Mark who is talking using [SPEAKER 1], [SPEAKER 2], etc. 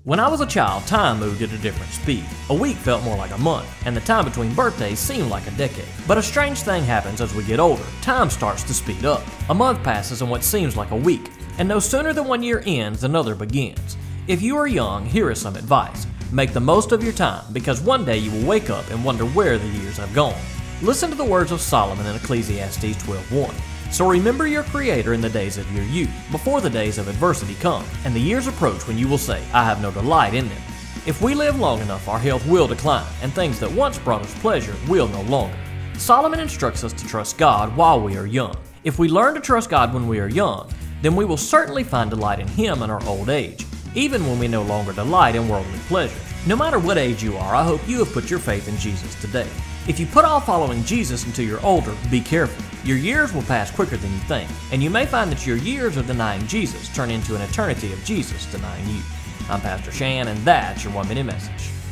[SPEAKER 1] When I was a child, time moved at a different speed. A week felt more like a month, and the time between birthdays seemed like a decade. But a strange thing happens as we get older. Time starts to speed up. A month passes in what seems like a week, and no sooner than 1 year ends, another begins. If you are young, here is some advice. Make the most of your time, because one day you will wake up and wonder where the years have gone. Listen to the words of Solomon in Ecclesiastes 12:1. So remember your Creator in the days of your youth, before the days of adversity come, and the years approach when you will say, I have no delight in them. If we live long enough, our health will decline, and things that once brought us pleasure will no longer. Solomon instructs us to trust God while we are young. If we learn to trust God when we are young, then we will certainly find delight in Him in our old age, even when we no longer delight in worldly pleasures. No matter what age you are, I hope you have put your faith in Jesus today. If you put off following Jesus until you're older, be careful. Your years will pass quicker than you think, and you may find that your years of denying Jesus turn into an eternity of Jesus denying you. I'm Pastor Shan, and that's your 1 Minute Message.